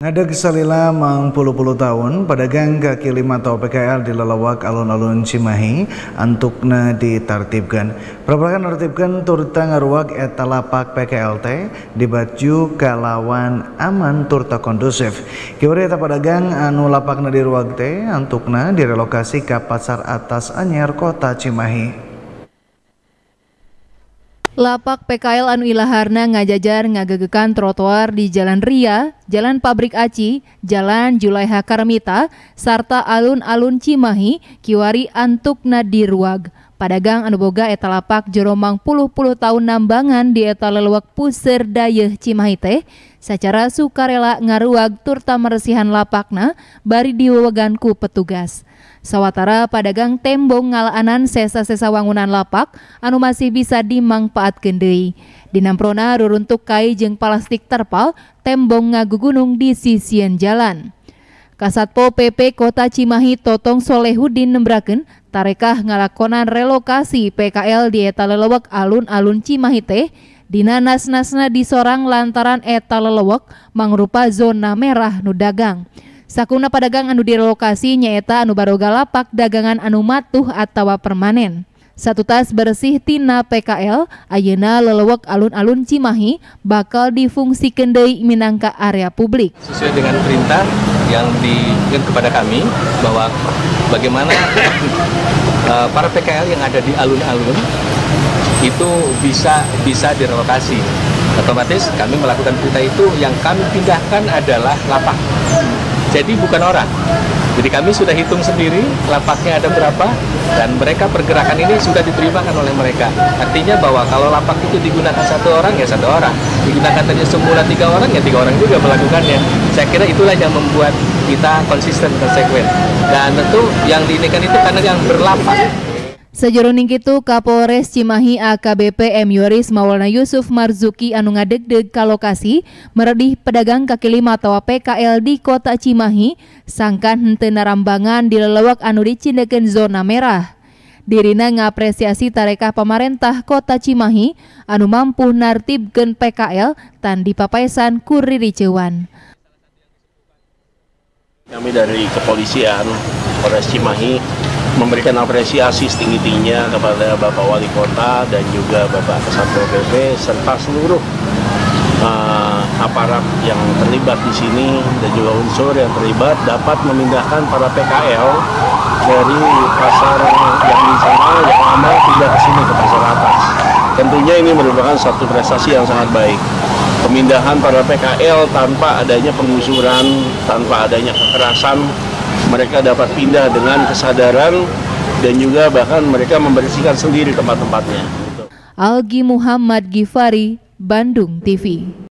Ngadeg salila mang puluh-puluh tahun, pedagang kaki lima atau PKL di Lelewak alun-alun Cimahi antukna ditartibkan. Prabakan nartibkan turta ngaruak eta lapak PKL teh dibaju kalawan aman turta kondusif. Kiwari eta pedagang anu lapakna diruak teh antukna direlokasi ke Pasar Atas Anyar Kota Cimahi. Lapak PKL anu ilaharna ngajajar ngagegekan trotoar di Jalan Ria, Jalan Pabrik Aci, Jalan Julaiha Karmita, serta alun-alun Cimahi kiwari antukna diruag. Padagang anu boga eta lapak joromang puluh-puluh tahun nambangan di eta lelewak Puseur Dayeuh Cimahi teh sacara sukarela ngaruag turta meresihan lapakna bari diwewegan ku petugas. Sawatara padagang tembong ngalaanan sesa-sesa wangunan lapak anu masih bisa dimangpaatkeun deui. Dinamprona ruruntuk kai jeung plastik terpal tembong ngagugunung di sisieun jalan. Kasatpol PP Kota Cimahi Totong Solehudin nembrakeun tarekah ngalakonan relokasi PKL di eta lelewek alun-alun Cimahi teh dina nas-nasna disorang lantaran eta lelewek mangrupa zona merah nu dagang. Sakuna pedagang anu direlokasi nyaeta anu baroga lapak dagangan anu matuh atawa permanen. Satu tas bersih tina PKL ayeuna lelewek alun-alun Cimahi bakal difungsikeun deui minangka area publik. Sesuai dengan perintah yang diberikan kepada kami bahwa bagaimana para PKL yang ada di alun-alun itu bisa direlokasi. Otomatis kami melakukan perintah itu, yang kami pindahkan adalah lapak. Jadi bukan orang. Jadi kami sudah hitung sendiri lapaknya ada berapa, dan mereka pergerakan ini sudah diterimakan oleh mereka. Artinya bahwa kalau lapak itu digunakan satu orang ya satu orang, digunakan tadi semula 3 orang ya 3 orang juga melakukannya. Saya kira itulah yang membuat kita konsisten konsekuen. Dan tentu yang diinikan itu karena yang berlapak. Sajroning kitu Kapolres Cimahi AKBP M Yoris Maulana Yusuf Marzuki anu ngadegdeg ka lokasi meredih pedagang kaki lima atau PKL di Kota Cimahi sangkan henteu narambangan di lelewek anu dicindekeun zona merah. Dirina ngapresiasi tarekah pemerintah Kota Cimahi anu mampu nartibkeun PKL tan dipapaesan ku ririceuan. Kami dari kepolisian Polres Cimahi memberikan apresiasi setinggi-tingginya kepada Bapak Wali Kota dan juga Bapak Kasatpol PP serta seluruh aparat yang terlibat di sini dan juga unsur yang terlibat dapat memindahkan para PKL dari pasar yang di sana yang lama pindah ke sini ke Pasar Atas. Tentunya ini merupakan satu prestasi yang sangat baik. Pemindahan para PKL tanpa adanya penggusuran, tanpa adanya kekerasan, mereka dapat pindah dengan kesadaran dan juga bahkan mereka membersihkan sendiri tempat-tempatnya. Algi Muhammad Gifari, Bandung TV.